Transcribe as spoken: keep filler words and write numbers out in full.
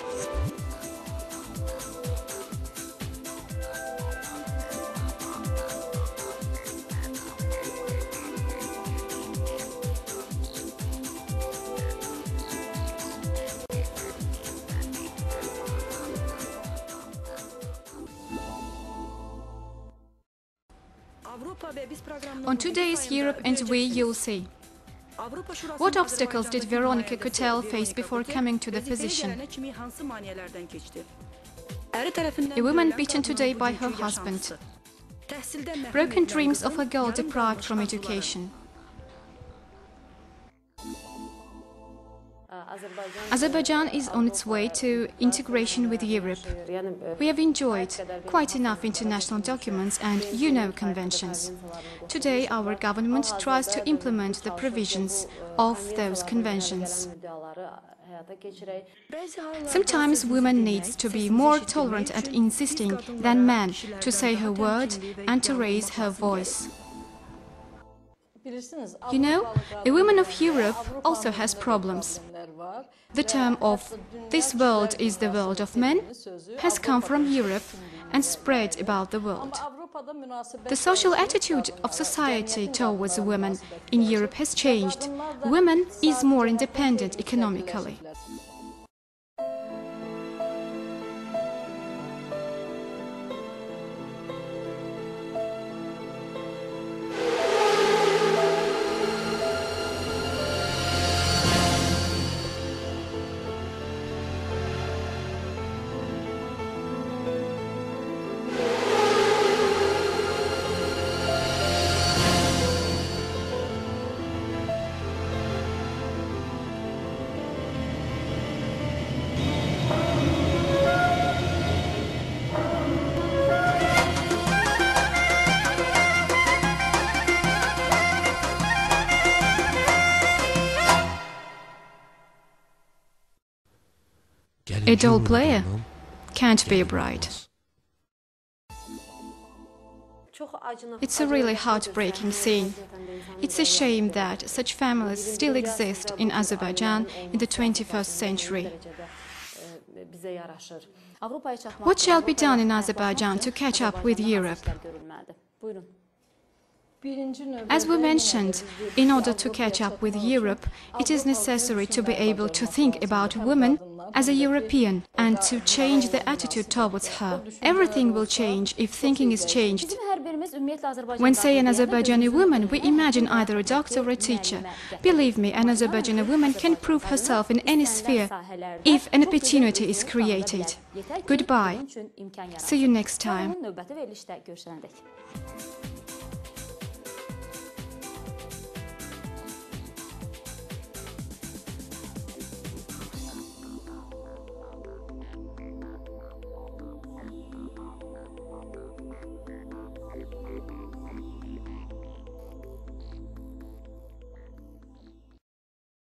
On today's Europe and We, you'll see. What obstacles did Veronika Kutel face before coming to the position? A woman beaten today by her husband. Broken dreams of a girl deprived from education. Azerbaijan is on its way to integration with Europe. We have enjoyed quite enough international documents and U N O conventions. Today, our government tries to implement the provisions of those conventions. Sometimes women need to be more tolerant and insisting than men to say her word and to raise her voice. You know, a woman of Europe also has problems. The term of "this world is the world of men" has come from Europe and spread about the world. The social attitude of society towards women in Europe has changed. Women is more independent economically. A dull player can't be a bride. It's a really heartbreaking scene. It's a shame that such families still exist in Azerbaijan in the twenty-first century. What shall be done in Azerbaijan to catch up with Europe? As we mentioned, in order to catch up with Europe, it is necessary to be able to think about women as a European and to change the attitude towards her. Everything will change if thinking is changed. When say an Azerbaijani woman, we imagine either a doctor or a teacher. Believe me, an Azerbaijani woman can prove herself in any sphere if an opportunity is created. Goodbye. See you next time.